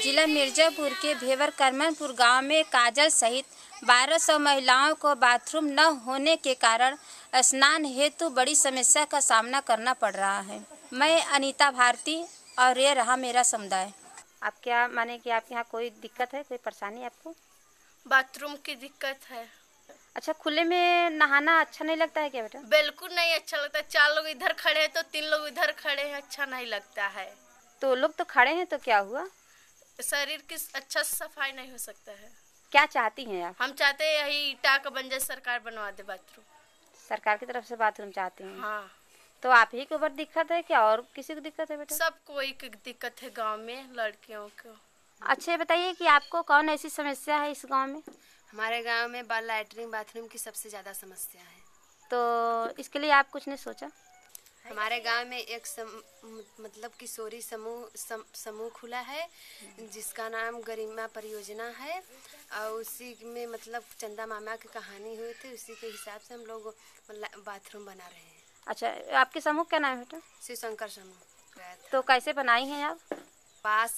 जिला मिर्जापुर के भेवर करमनपुर गांव में काजल सहित 1200 महिलाओं को बाथरूम न होने के कारण स्नान हेतु बड़ी समस्या का सामना करना पड़ रहा है। मैं अनीता भारती और ये रहा मेरा समुदाय। आप क्या माने कि आपके यहाँ कोई दिक्कत है, कोई परेशानी आपको? बाथरूम की दिक्कत है। अच्छा, खुले में नहाना अच्छा नहीं लगता है क्या बेटा? बिल्कुल नहीं अच्छा लगता। 4 लोग इधर खड़े हैं तो 3 लोग इधर खड़े हैं, अच्छा नहीं लगता है। तो लोग तो खड़े हैं तो क्या हुआ? शरीर की अच्छा सफाई नहीं हो सकता है। क्या चाहती हैं आप? हम चाहते हैं यही ईटा का बन जाए, सरकार बनवा दे बाथरूम। सरकार की तरफ से बाथरूम चाहती हैं? हाँ। तो आप ही को ऊपर दिक्कत है क्या और किसी को दिक्कत है बेटा? सबको एक दिक्कत है गांव में, लड़कियों को। अच्छा, ये बताइए कि आपको कौन ऐसी समस्या है इस गांव में? हमारे गांव में लैट्रिन बाथरूम की सबसे ज़्यादा समस्या है। तो इसके लिए आप कुछ नहीं सोचा? हमारे गांव में एक मतलब किशोरी समूह खुला है जिसका नाम गरिमा परियोजना है और उसी में मतलब चंदा मामा की कहानी हुई थी, उसी के हिसाब से हम लोग बाथरूम बना रहे हैं। अच्छा, आपके समूह क्या नाम है बेटा? शिव शंकर समूह। तो कैसे बनाई हैं आप? कास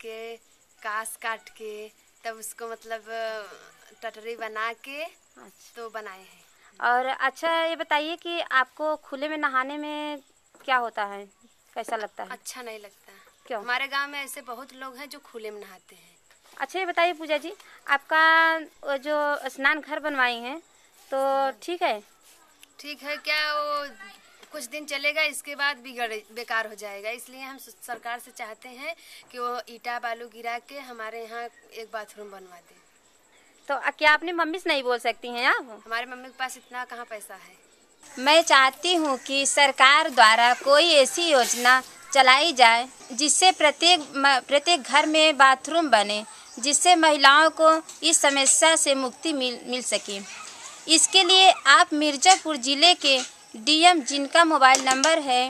काट के तब उसको मतलब टटरी बना के तो बनाए हैं। और अच्छा, ये बताइए कि आपको खुले में नहाने में क्या होता है, कैसा लगता है? अच्छा नहीं लगता। क्यों? हमारे गांव में ऐसे बहुत लोग हैं जो खुले में नहाते हैं। अच्छा, ये बताइए पूजा जी, आपका जो स्नान घर बनवाई हैं तो ठीक है? ठीक है क्या? वो कुछ दिन चलेगा, इसके बाद बेकार हो जाएगा। इसलिए हम सरकार से चाहते हैं कि वो ईटा बालू गिरा के हमारे यहाँ एक बाथरूम बनवा दे। तो क्या अपनी मम्मी से नहीं बोल सकती हैं आप? हमारे मम्मी के पास इतना कहाँ पैसा है। मैं चाहती हूँ कि सरकार द्वारा कोई ऐसी योजना चलाई जाए जिससे प्रत्येक घर में बाथरूम बने, जिससे महिलाओं को इस समस्या से मुक्ति मिल सके। इसके लिए आप मिर्जापुर ज़िले के डीएम, जिनका मोबाइल नंबर है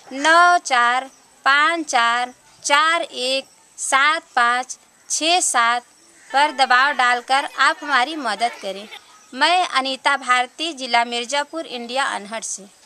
9454417567 पर दबाव डालकर आप हमारी मदद करें। मैं अनीता भारती, जिला मिर्जापुर, इंडिया, अनहट से।